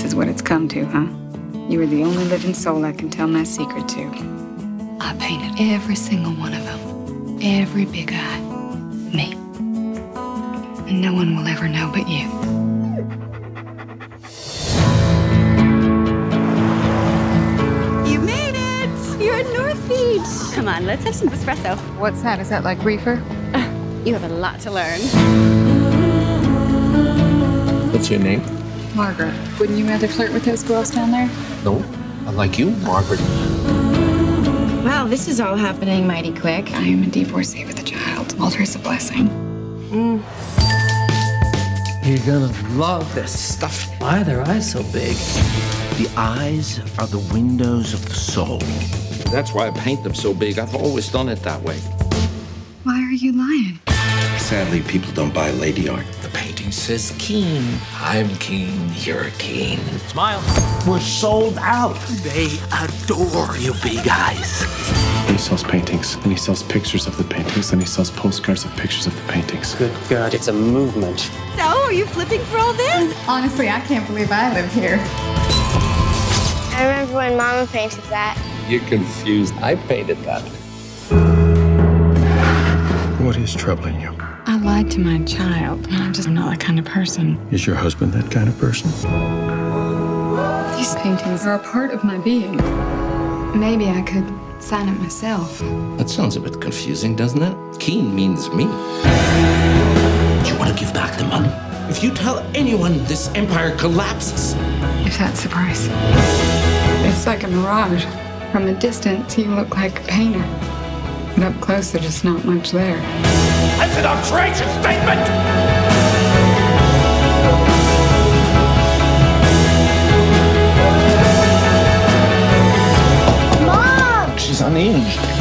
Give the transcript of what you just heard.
is what it's come to, huh? You are the only living soul I can tell my secret to. I painted every single one of them. Every big eye. Me. And no one will ever know but you. You made it! You're at North Beach. Come on, let's have some espresso. What's that? Is that like reefer? You have a lot to learn. What's your name? Margaret. Wouldn't you rather flirt with those girls down there? No, I like you, Margaret. Wow, this is all happening mighty quick. I am a divorcee with a child. Altar is a blessing. You're gonna love this stuff. Why are their eyes so big? The eyes are the windows of the soul. That's why I paint them so big. I've always done it that way. Why are you lying? Sadly, people don't buy lady art. The painting says Keane. I'm Keane. You're Keane. Smile. We're sold out. They adore you big eyes. He sells paintings, and he sells pictures of the paintings, and he sells postcards of pictures of the paintings. Good God, it's a movement. So, are you flipping for all this? Honestly, I can't believe I live here. I remember when Mama painted that. You're confused. I painted that. What is troubling you? I lied to my child. I'm just not that kind of person. Is your husband that kind of person? These paintings are a part of my being. Maybe I could sign it myself. That sounds a bit confusing, doesn't it? Keane means me. Do you want to give back the money? If you tell anyone, this empire collapses. If that's the price. It's like a mirage. From a distance, you look like a painter. But up close, there's just not much there. That's an outrageous statement! Mom! She's unhinged.